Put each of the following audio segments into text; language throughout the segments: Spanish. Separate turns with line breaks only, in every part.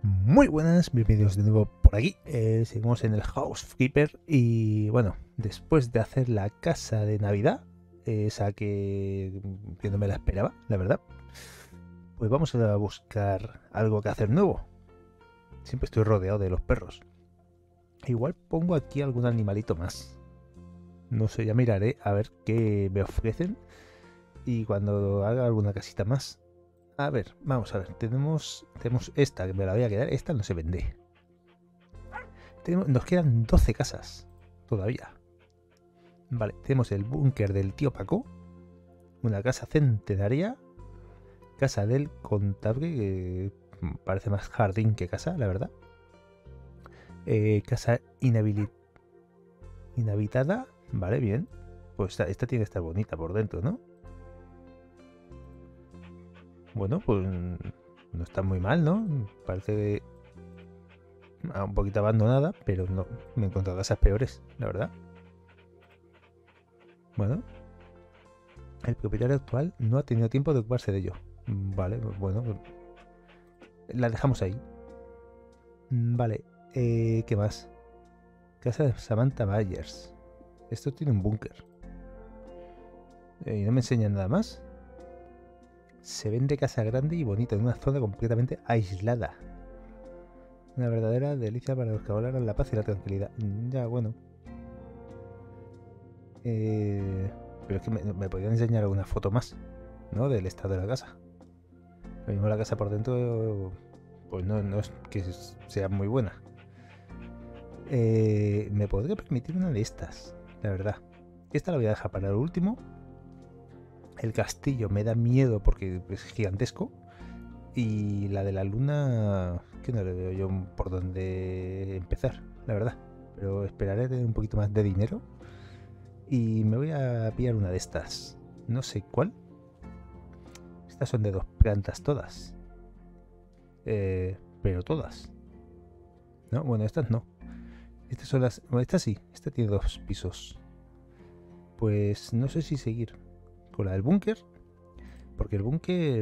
Muy buenas, bienvenidos de nuevo por aquí. Seguimos en el Housekeeper y bueno, después de hacer la casa de Navidad, esa que no me la esperaba, la verdad, pues vamos a buscar algo que hacer nuevo. Siempre estoy rodeado de los perros. Igual pongo aquí algún animalito más. No sé, ya miraré a ver qué me ofrecen y cuando haga alguna casita más. A ver, vamos a ver. Tenemos esta que me la voy a quedar. Esta no se vende. Nos quedan 12 casas todavía. Vale, tenemos el búnker del tío Paco. Una casa centenaria. Casa del contable, que parece más jardín que casa, la verdad. Casa inhabitada. Vale, bien. Pues esta tiene que estar bonita por dentro, ¿no? Bueno, pues no está muy mal, ¿no? Parece un poquito abandonada, pero no me he encontrado casas peores, la verdad. Bueno, el propietario actual no ha tenido tiempo de ocuparse de ello. Vale, bueno, la dejamos ahí. Vale, ¿qué más? Casa de Samantha Myers. Esto tiene un búnker. Y no me enseñan nada más. Se vende casa grande y bonita en una zona completamente aislada. Una verdadera delicia para los que valoran la paz y la tranquilidad. Ya, bueno. Pero es que me podrían enseñar alguna foto más, ¿no? Del estado de la casa. Lo mismo la casa por dentro, pues no es que sea muy buena. Me podría permitir una de estas, la verdad. Esta la voy a dejar para el último. El castillo me da miedo porque es gigantesco. Y la de la luna, que no le veo yo por dónde empezar, la verdad. Pero esperaré a tener un poquito más de dinero. Y me voy a pillar una de estas. No sé cuál. Estas son de 2 plantas todas. Pero todas. No, bueno, estas no. Estas son las... Bueno, esta sí. Esta tiene 2 pisos. Pues no sé si seguir con la del búnker. Porque el búnker...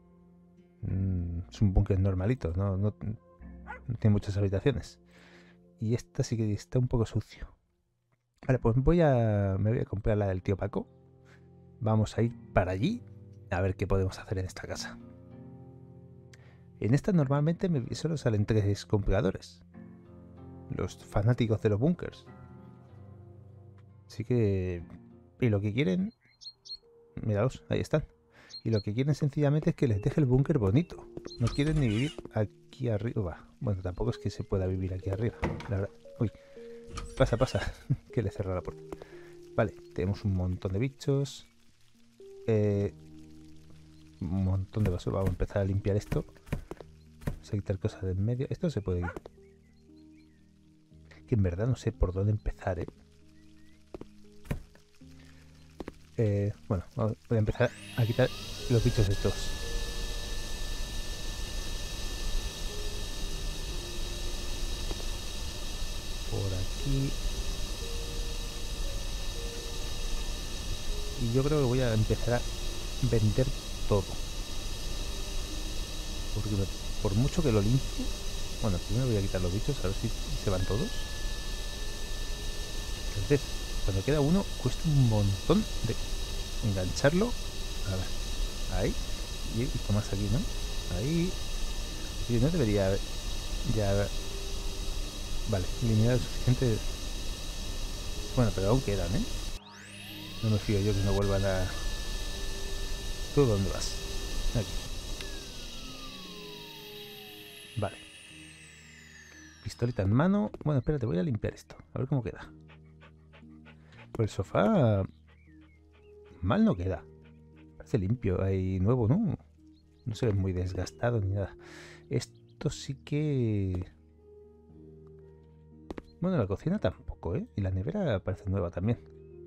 es un búnker normalito. No tiene muchas habitaciones. Y esta sí que está un poco sucio. Vale, pues me voy a comprar la del tío Paco. Vamos a ir para allí a ver qué podemos hacer en esta casa. En esta normalmente solo salen 3 compradores. Los fanáticos de los búnkers. Así que... Y lo que quieren... Miraos, ahí están. Y lo que quieren sencillamente es que les deje el búnker bonito. No quieren ni vivir aquí arriba. Bueno, tampoco es que se pueda vivir aquí arriba, la verdad. Uy, pasa. Que le cerró la puerta. Vale, tenemos un montón de bichos. Un montón de basura. Vamos a empezar a limpiar esto. Vamos a quitar cosas de en medio. Esto se puede ir. Que en verdad no sé por dónde empezar, bueno, voy a empezar a quitar los bichos estos. Por aquí. Y yo creo que voy a empezar a vender todo. Porque por mucho que lo limpie... Bueno, primero voy a quitar los bichos, a ver si se van todos. Entonces, cuando queda uno, cuesta un montón de engancharlo. A ver, ahí. Y esto más aquí, ¿no? Ahí. Y no debería haber... Ya... Vale, eliminado suficiente... Bueno, pero aún quedan, ¿eh? No me fío yo que no vuelvan a... ¿Tú dónde vas? Aquí. Vale. Pistolita en mano. Bueno, espérate, voy a limpiar esto. A ver cómo queda. Pues el sofá... Mal no queda. Parece limpio. Ahí nuevo, ¿no? No se ve muy desgastado ni nada. Esto sí que... Bueno, la cocina tampoco, ¿eh? Y la nevera parece nueva también.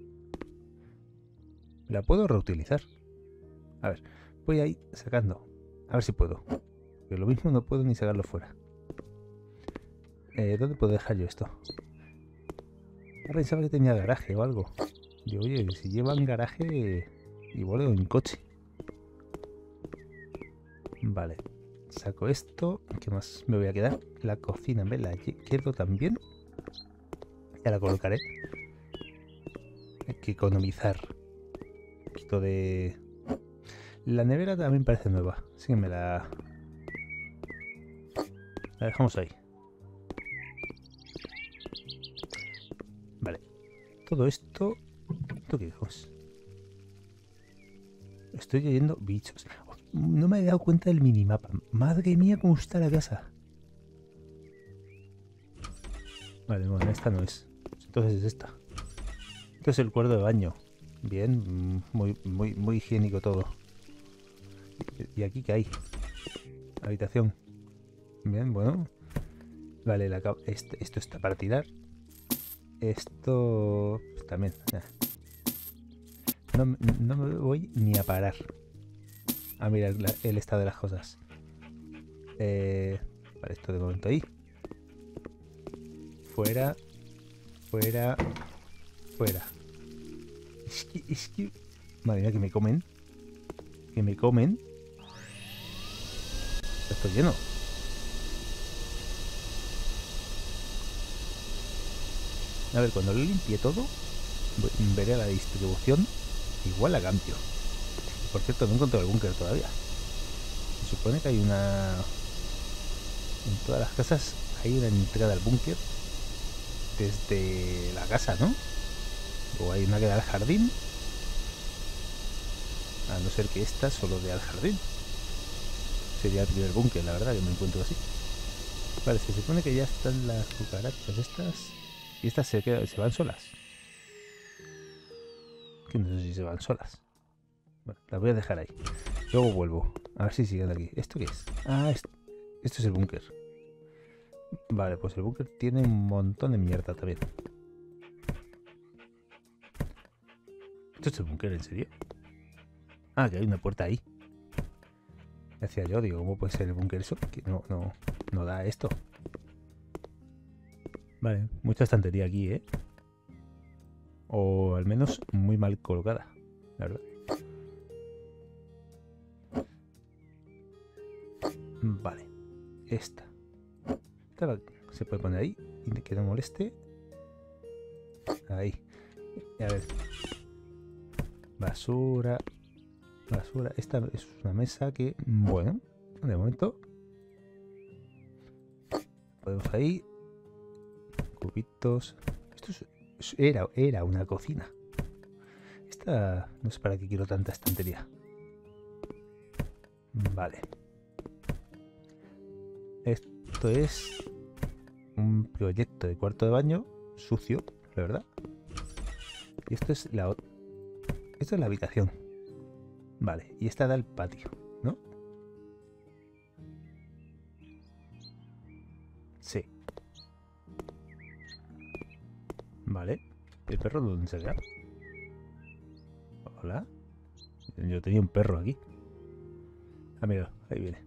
La puedo reutilizar. A ver, voy a ir sacando. A ver si puedo. Pero lo mismo no puedo ni sacarlo fuera. ¿Dónde puedo dejar yo esto? Pensaba que tenía garaje o algo. Digo, oye, si llevan garaje, igual en un coche. Vale. saco esto. ¿Qué más me voy a quedar? La cocina me la quedo también. Ya la colocaré. Hay que economizar un poquito de... La nevera también parece nueva. Así que me la dejamos ahí. Vale. Todo esto... ¿Esto qué es? Estoy oyendo bichos. No me he dado cuenta del minimapa. Madre mía, cómo está la casa. Vale, bueno, esta no es. Entonces es esta. Esto es el cuarto de baño. Bien, muy higiénico todo. ¿Y aquí qué hay? Habitación. Bien, bueno. Vale, esto está para tirar. Esto pues, también. No me voy ni a parar a mirar el estado de las cosas. Vale, esto de momento ahí. Fuera. Fuera. Fuera. Es que... Madre mía, que me comen. Que me comen. Esto lleno. A ver, cuando lo limpie todo, veré la distribución. Igual la cambio. Por cierto, no he encontrado el búnker todavía. Se supone que hay una... En todas las casas hay una entrada al búnker desde la casa, ¿no? O hay una que da al jardín. A no ser que esta solo dé al jardín. Sería el primer búnker, la verdad, que me encuentro así. Vale, se supone que ya están las cucarachas estas. Y estas se van solas. Que no sé si se van solas. Bueno, las voy a dejar ahí. Luego vuelvo. A ver si siguen aquí. ¿Esto qué es? Ah, esto es el búnker. Vale, pues el búnker tiene un montón de mierda también. ¿Esto es el búnker, en serio? Ah, que hay una puerta ahí. Decía yo, digo, ¿cómo puede ser el búnker eso? Que no da esto. Vale, mucha estantería aquí, ¿eh? O al menos muy mal colocada, la verdad. Vale, esta se puede poner ahí y que no moleste. Ahí. A ver. Basura. Basura. Esta es una mesa que, bueno, de momento podemos ahí. Cubitos. Esto era una cocina. Esta no sé para qué quiero tanta estantería. Vale. Esto es un proyecto de cuarto de baño sucio, la verdad. Y esto es esto es la habitación. Vale, y esta da al patio, ¿no? Sí. Vale. ¿El perro dónde se queda? Hola. Yo tenía un perro aquí. Ah, mira, ahí viene.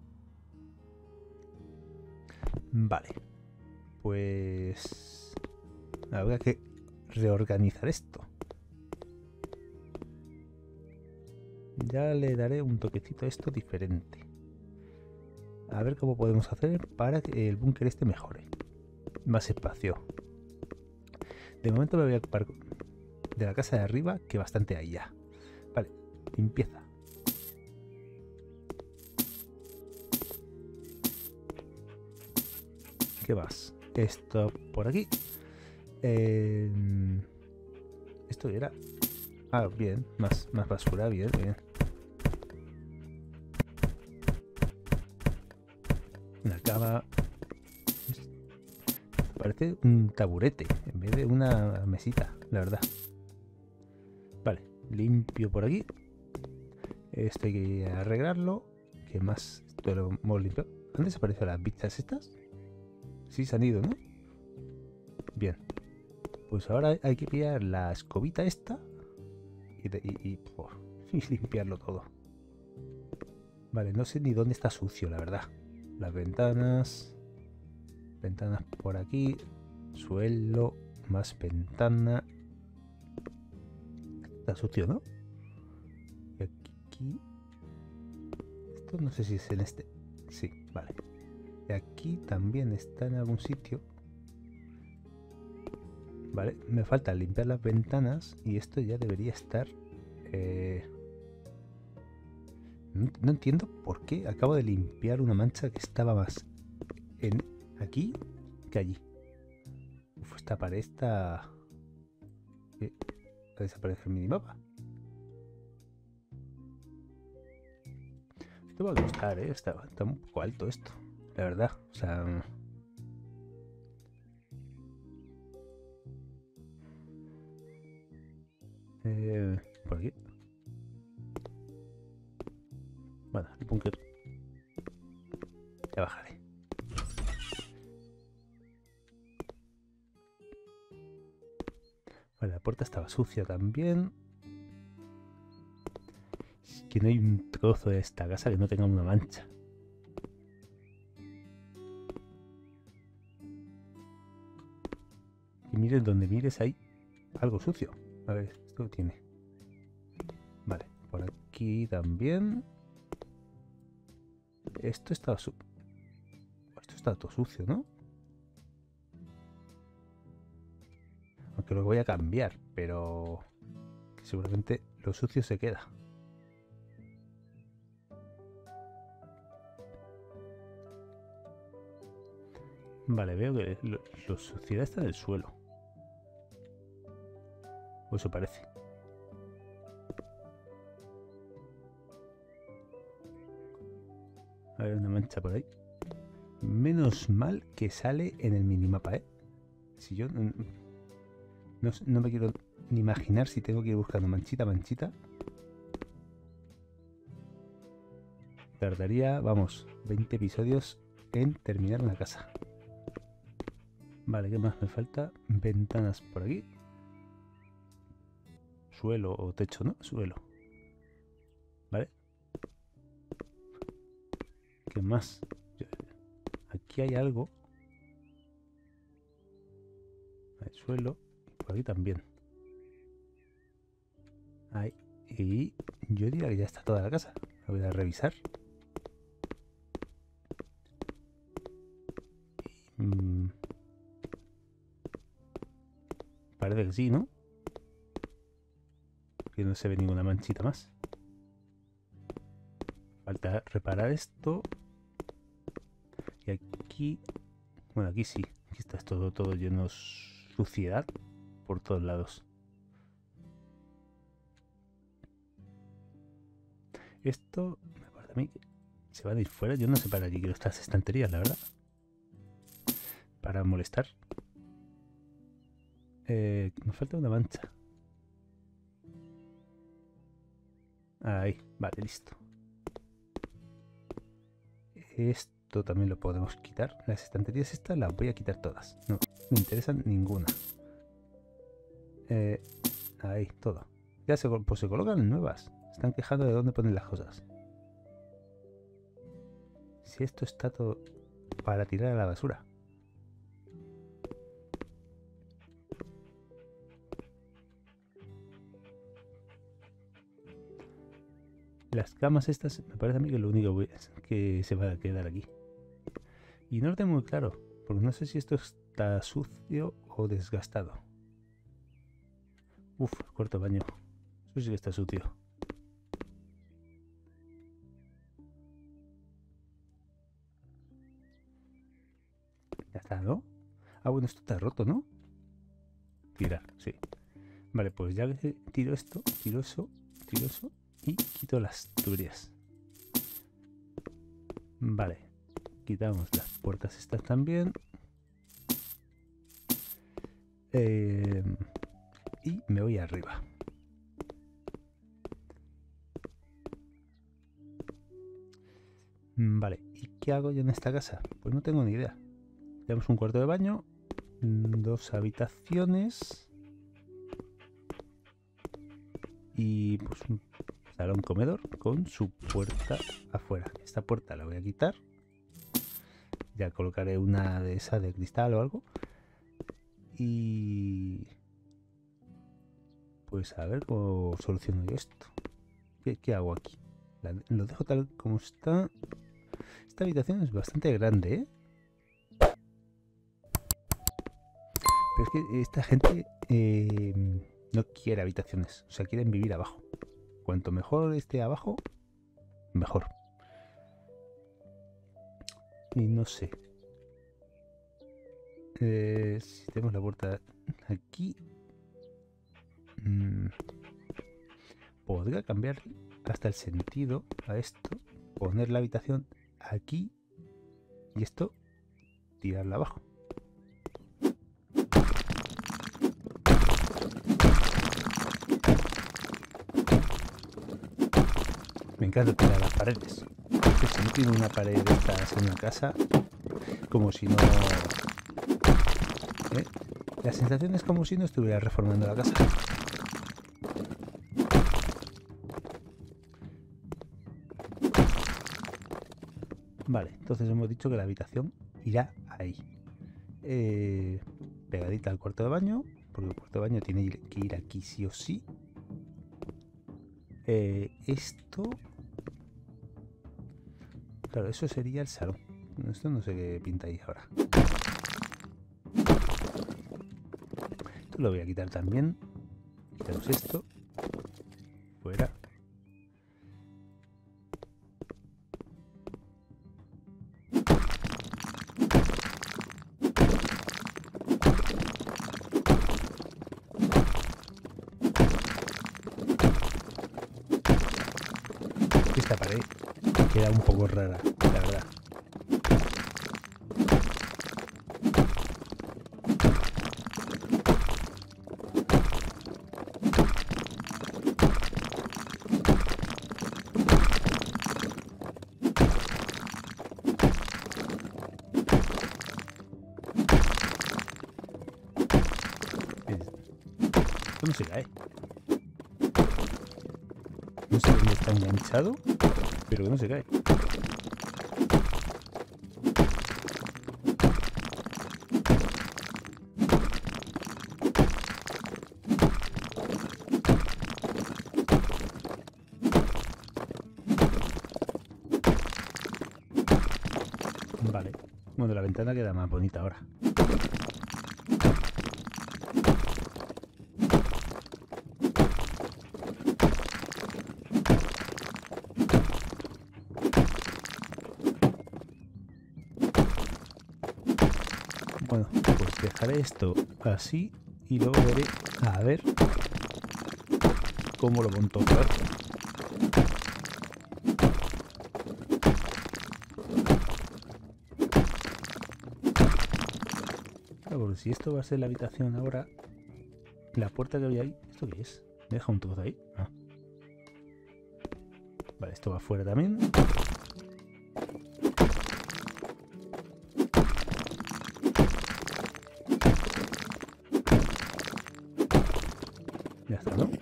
Vale. Pues... habrá que reorganizar esto. Ya le daré un toquecito a esto diferente. A ver cómo podemos hacer para que el búnker este mejore. Más espacio. De momento me voy a ocupar de la casa de arriba, que bastante hay ya. Vale, limpieza. ¿Qué más? Esto por aquí. Esto era... Ah, bien, más basura, bien. Una cama. Parece un taburete en vez de una mesita, la verdad. Vale, limpio por aquí. Esto hay que arreglarlo. ¿Qué más? Esto lo hemos limpiado. ¿Han desaparecido las bichas estas? Sí, se han ido, ¿no? Bien. Pues ahora hay que pillar la escobita esta y limpiarlo todo. Vale, no sé ni dónde está sucio, la verdad. Las ventanas. Ventanas por aquí. Suelo. Más ventana. Está sucio, ¿no? Y aquí. Esto no sé si es en este. Sí, vale. Y aquí también está en algún sitio. Vale, me falta limpiar las ventanas y esto ya debería estar... No entiendo por qué acabo de limpiar una mancha que estaba más aquí que allí. Uf, esta pared está... ¿Va a desaparecer el minimapa? Esto va a costar, ¿eh? Está un poco alto esto, la verdad. O sea... por aquí. Bueno, el búnker. Ya bajaré. Vale, la puerta estaba sucia también. Es que no hay un trozo de esta casa que no tenga una mancha. Y mires donde mires hay algo sucio. A ver, esto tiene. Vale, por aquí también. Esto está todo sucio, ¿no? Aunque lo voy a cambiar, pero seguramente lo sucio se queda. Vale, veo que la suciedad está en el suelo. O eso parece. A ver, una mancha por ahí. Menos mal que sale en el minimapa, ¿eh? Si yo no me quiero ni imaginar si tengo que ir buscando manchita a manchita. Tardaría, vamos, 20 episodios en terminar una casa. Vale, ¿qué más me falta? Ventanas por aquí. Suelo o techo, ¿no? Suelo. Vale. ¿Qué más? Aquí hay algo. Hay suelo. Y por aquí también. Ahí. Y yo diría que ya está toda la casa. La voy a revisar. Parece que sí, ¿no? Que no se ve ninguna manchita más. Falta reparar esto. Y aquí... Bueno, aquí sí. Aquí está todo lleno de suciedad por todos lados. Esto me parece a mí que se va a ir fuera. Yo no sé para qué quiero estas estanterías, la verdad. Para molestar. Nos falta una mancha. Ahí, vale, listo. Esto también lo podemos quitar. Las estanterías estas las voy a quitar todas. No me interesan ninguna. Ahí, todo. Ya pues se colocan nuevas. Están quejando de dónde ponen las cosas. Si esto está todo para tirar a la basura. Las camas estas me parece a mí que lo único que se va a quedar aquí. Y no lo tengo muy claro, porque no sé si esto está sucio o desgastado. Uf, el cuarto baño. Eso sí que está sucio. Ya está, ¿no? Ah, bueno, esto está roto, ¿no? Tirar, sí. Vale, pues ya que tiro esto, tiro eso y quito las tuberías. Vale, quitamos las puertas estas también. Y me voy arriba. Vale, ¿y qué hago yo en esta casa? Pues no tengo ni idea. Tenemos un cuarto de baño, 2 habitaciones y pues un salón comedor con su puerta afuera. Esta puerta la voy a quitar. Ya colocaré una de esas de cristal o algo. Y pues a ver cómo soluciono yo esto. ¿Qué hago aquí? Lo dejo tal como está. Esta habitación es bastante grande, ¿eh? Pero es que esta gente no quiere habitaciones. O sea, quieren vivir abajo. Cuanto mejor esté abajo, mejor. Y no sé. Si tenemos la puerta aquí, podría cambiar hasta el sentido a esto. Poner la habitación aquí y esto tirarla abajo. Me encanta tirar las paredes. Porque si no tiene una pared de estas en una casa, como si no... La sensación es como si no estuviera reformando la casa. Vale, entonces hemos dicho que la habitación irá ahí. Pegadita al cuarto de baño, porque el cuarto de baño tiene que ir aquí sí o sí. Esto... Claro, eso sería el salón. Esto no sé qué pinta ahí ahora. Esto lo voy a quitar también. Quitamos esto. Fuera. Esta pared queda un poco rara, la verdad. Esto no se cae. No sé dónde está enganchado, pero no se cae. Vale. Bueno, la ventana queda más bonita ahora. Bueno, pues dejaré esto así y luego veré a ver cómo lo monto otra vez. Claro, porque si esto va a ser la habitación ahora, la puerta que había ahí, ¿esto qué es? ¿Me deja un trozo ahí? Ah. Vale, esto va afuera también. Ya está, ¿no?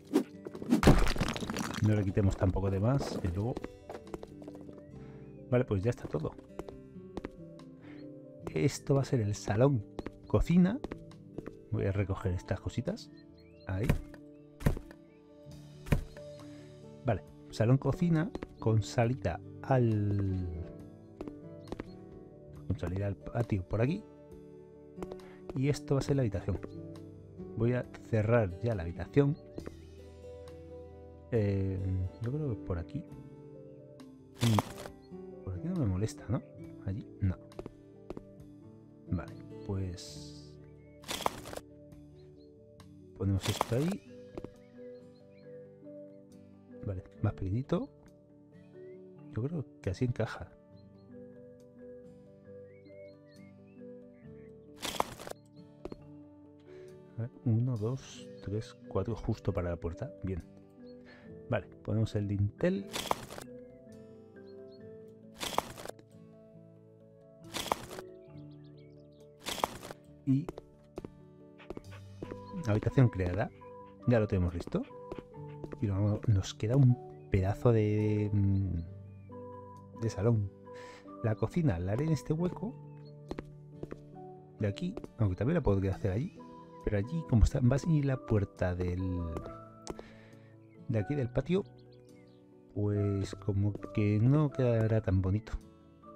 No le quitemos tampoco de más, que luego... Vale, pues ya está todo. Esto va a ser el salón cocina. Voy a recoger estas cositas. Ahí. Vale, salón cocina con salida al... Con salida al patio por aquí. Y esto va a ser la habitación. Voy a cerrar ya la habitación. Yo creo que por aquí. Por aquí no me molesta, ¿no? Allí, no. Vale, pues... Ponemos esto ahí. Vale, más pequeñito. Yo creo que así encaja. A ver, 1, 2, 3, 4, justo para la puerta. Bien. Vale, ponemos el dintel. Y habitación creada. Ya lo tenemos listo. Y luego nos queda un pedazo de salón. La cocina la haré en este hueco de aquí, aunque también la podría hacer allí. Pero allí, como está, va a seguir la puerta de aquí del patio, pues como que no quedará tan bonito.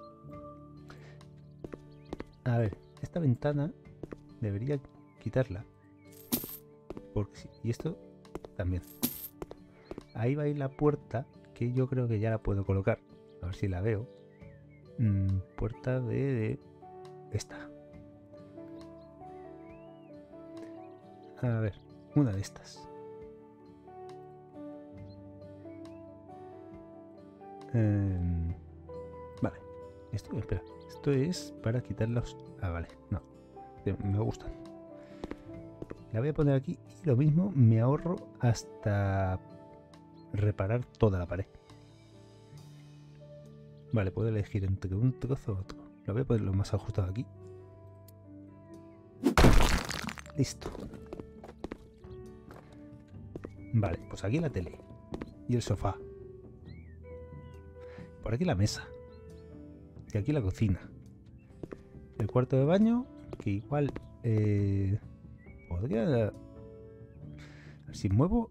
A ver, esta ventana debería quitarla. Porque sí, y esto también. Ahí va a ir la puerta, que yo creo que ya la puedo colocar. A ver si la veo. Puerta de esta. A ver, una de estas. Vale. Espera. Esto es para quitarlos. Ah, vale. No. Me gustan. La voy a poner aquí y lo mismo me ahorro hasta reparar toda la pared. Vale, puedo elegir entre un trozo u otro. Lo voy a poner lo más ajustado aquí. Listo. Vale, pues aquí la tele. Y el sofá. Por aquí la mesa. Y aquí la cocina. El cuarto de baño, que igual podría... Si muevo...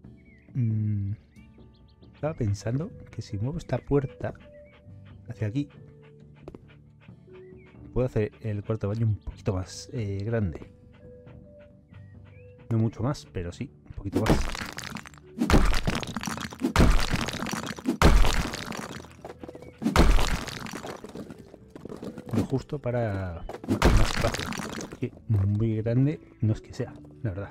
estaba pensando que si muevo esta puerta hacia aquí, puedo hacer el cuarto de baño un poquito más grande. No mucho más, pero sí, un poquito más. Lo justo para más espacio. Que muy grande no es que sea, la verdad.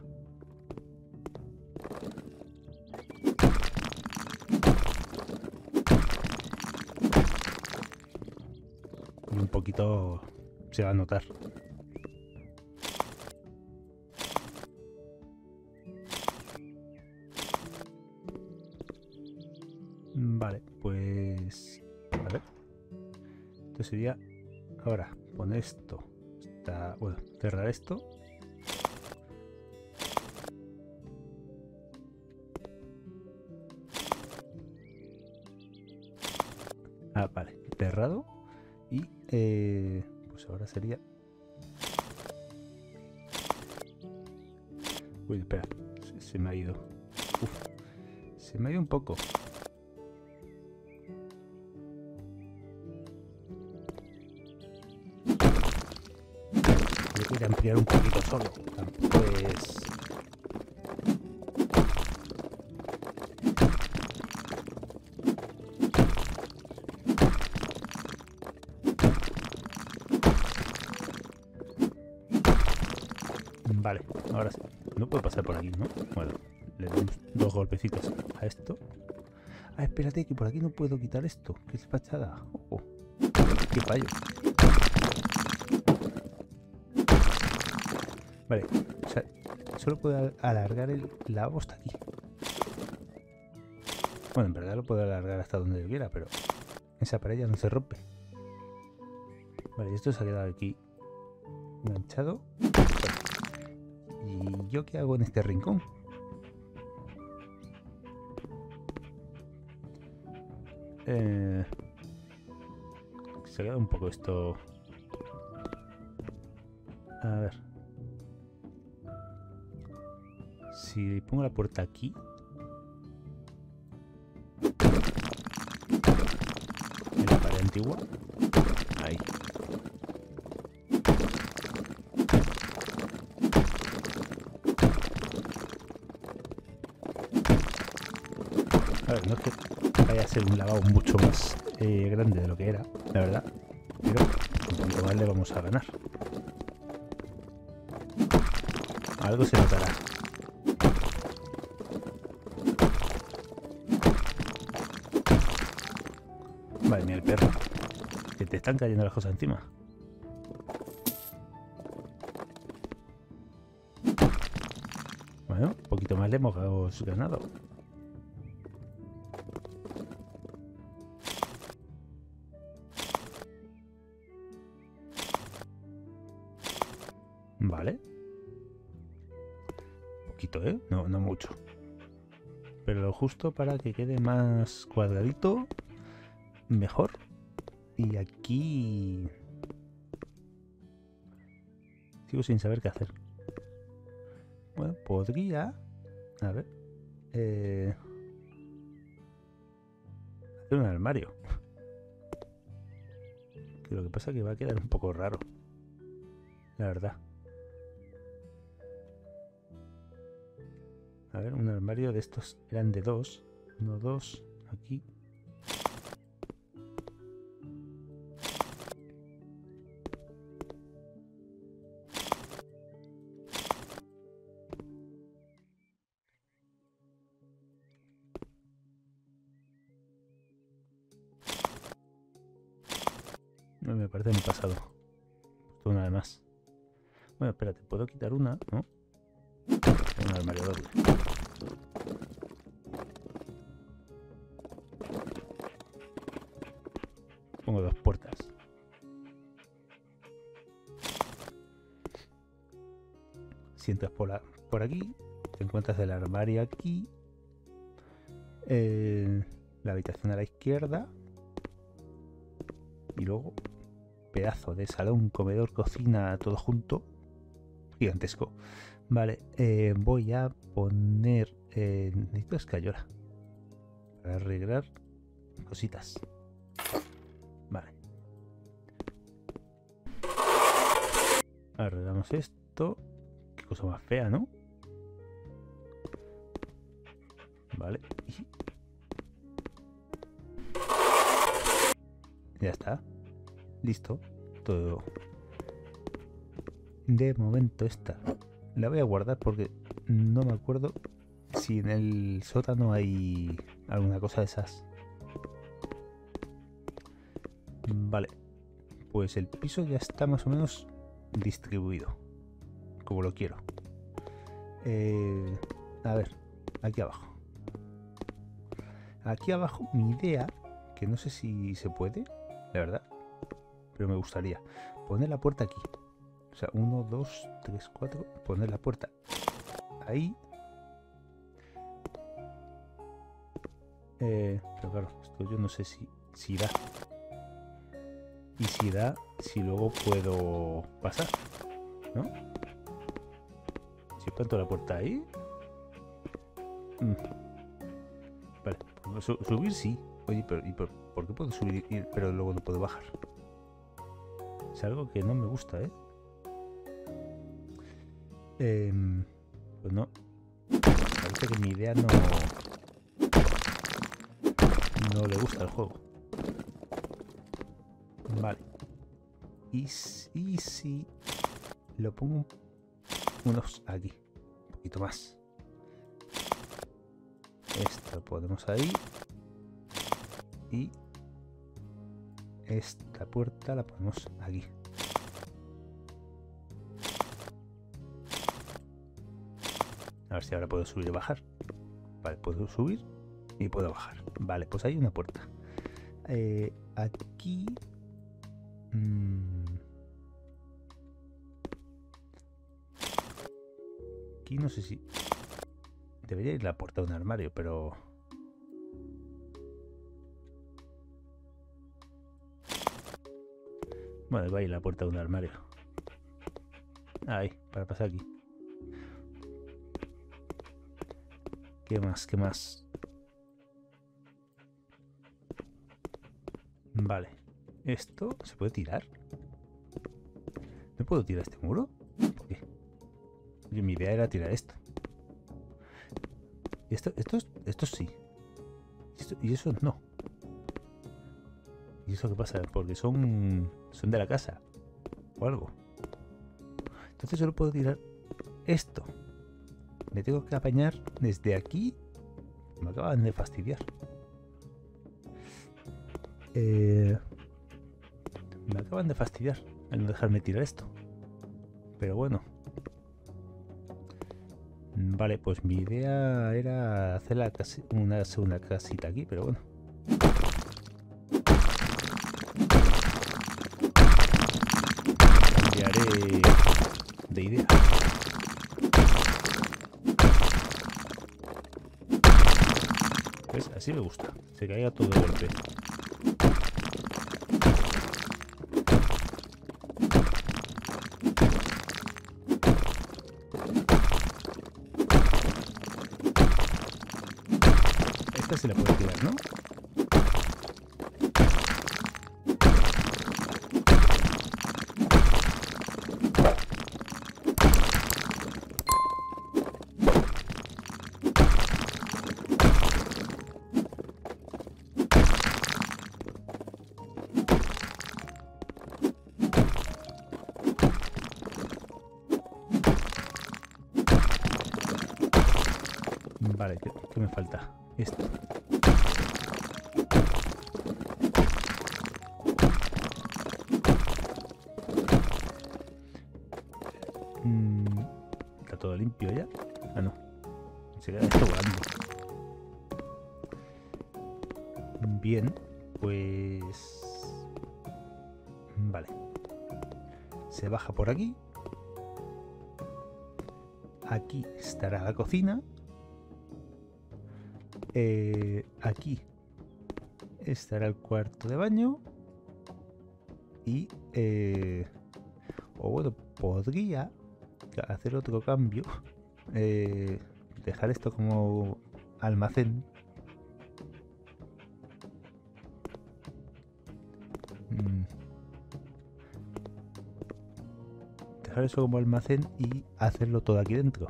Y un poquito se va a notar. Vale, pues... A ver. Esto sería... Ahora, poner esto. Bueno, cerrar esto. Ah, vale. Cerrado. Y pues ahora sería... Uy, espera. Se me ha ido. Uf, se me ha ido un poco. Voy a ampliar un poquito solo. Pues... Vale, ahora sí. No puedo pasar por aquí, ¿no? Bueno, le damos 2 golpecitos a esto. Ah, espérate, que por aquí no puedo quitar esto. Que es fachada. Oh, qué fallo. Vale, o sea, solo puedo alargar el lavabo hasta aquí. Bueno, en verdad lo puedo alargar hasta donde yo quiera, pero esa pared ya no se rompe. Vale, esto se ha quedado aquí enganchado. ¿Y yo qué hago en este rincón? Se ha quedado un poco esto... A ver. Si pongo la puerta aquí... En la pared antigua. Ahí. A ver, no es que vaya a ser un lavabo mucho más grande de lo que era, la verdad. Pero un poquito más le vamos a ganar. Algo se notará. Vale, mira el perro. Que te están cayendo las cosas encima. Bueno, un poquito más le hemos ganado. Vale. Poquito, ¿eh? No, no mucho. Pero lo justo para que quede más cuadradito. Mejor. Y aquí... Sigo sin saber qué hacer. Bueno, podría... A ver... hacer un armario. Que lo que pasa es que va a quedar un poco raro. la verdad. A ver, un armario de estos eran de 2. 1, 2, aquí. No me parece muy pasado. Una de más. Bueno, espérate, puedo quitar una, ¿no? Un armario doble. Pongo 2 puertas. Si entras por aquí, te encuentras el armario aquí. La habitación a la izquierda. Y luego, pedazo de salón, comedor, cocina, todo junto. Gigantesco. Vale, voy a poner... necesito escayola para arreglar cositas. Vale. Arreglamos esto. Qué cosa más fea, ¿no? Vale. Ya está. Listo. Todo. De momento esta la voy a guardar porque no me acuerdo si en el sótano hay alguna cosa de esas. Vale. Pues el piso ya está más o menos distribuido. Como lo quiero. A ver. Aquí abajo. Aquí abajo mi idea, que no sé si se puede, la verdad, pero me gustaría poner la puerta aquí. O sea, 1, 2, 3, 4. Poner la puerta ahí. Pero claro, esto yo no sé si da. Y si da, si luego puedo pasar, ¿no? Si planto la puerta ahí. Vale, subir sí. Oye, pero ¿y por qué puedo subir pero luego no puedo bajar? Es algo que no me gusta, ¿eh? Pues no. Parece que mi idea no le gusta el juego. Vale. Y si lo pongo unos aquí. Un poquito más. Esto lo ponemos ahí. Y esta puerta la ponemos aquí. A ver si ahora puedo subir y bajar. Vale, puedo subir y puedo bajar. Vale, pues hay una puerta. Aquí... aquí no sé si... debería ir la puerta de un armario, pero... bueno, va a ir la puerta de un armario. Ahí, para pasar aquí. ¿Qué más? ¿Qué más? Vale. ¿Esto se puede tirar? ¿No puedo tirar este muro? ¿Por qué? Oye, mi idea era tirar esto. Y esto sí. Y eso no. ¿Y eso qué pasa? Porque son de la casa. O algo. Entonces solo puedo tirar esto. Me tengo que apañar desde aquí. Me acaban de fastidiar. Me acaban de fastidiar al no dejarme tirar esto. Pero bueno. Vale, pues mi idea era hacer una segunda casita aquí, pero bueno. Cambiaré de idea. ¿Ves? Así me gusta. Se caiga todo de golpe. Esta se la puede tirar, ¿no? Vale, ¿qué me falta? Esto. Está todo limpio ya. Ah, no. Se queda esto volando. Bien, pues... Vale. Se baja por aquí. Aquí estará la cocina. Aquí estará el cuarto de baño. Y... o bueno, podría hacer otro cambio. Dejar esto como almacén. Dejar eso como almacén y hacerlo todo aquí dentro.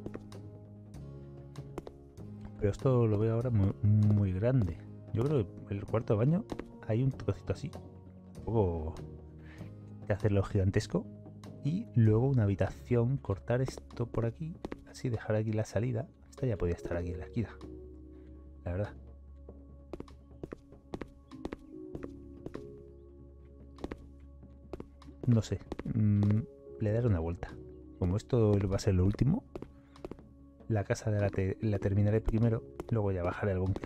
Pero esto lo veo ahora muy, muy grande. Yo creo que el cuarto de baño hay un trocito así. Un poco de hacerlo gigantesco. Y luego una habitación, cortar esto por aquí. Así dejar aquí la salida. Esta ya podía estar aquí en la esquina. La verdad. No sé. Le daré una vuelta. Como esto va a ser lo último, la casa la terminaré primero, luego ya bajaré al búnker.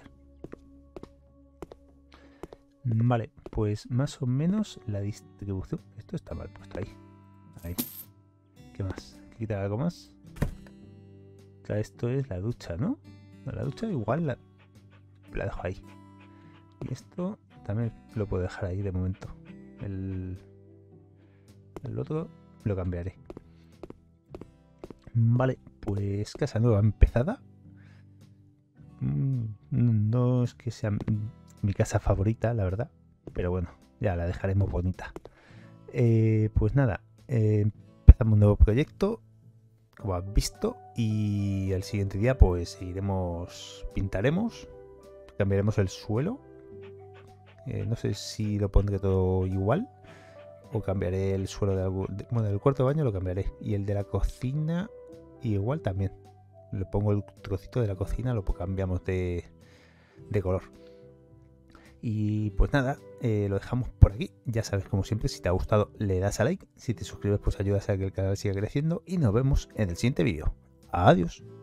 Vale, pues más o menos la distribución. Esto está mal puesto ahí. Ahí. ¿Qué más? ¿Hay que quitar algo más? Claro, esto es la ducha, ¿no? La ducha igual la dejo ahí. Y esto también lo puedo dejar ahí de momento. El otro lo cambiaré. Vale, pues casa nueva empezada. No es que sea mi casa favorita, la verdad. Pero bueno, ya la dejaremos bonita. Pues nada, empezamos un nuevo proyecto, como has visto. Y el siguiente día pues pintaremos, cambiaremos el suelo. No sé si lo pondré todo igual o cambiaré el suelo bueno, el cuarto de baño lo cambiaré. Y el de la cocina igual también. Le pongo el trocito de la cocina, lo cambiamos de color. Y pues nada, lo dejamos por aquí. Ya sabes, como siempre, si te ha gustado le das a like. Si te suscribes pues ayudas a que el canal siga creciendo. Y nos vemos en el siguiente vídeo. Adiós.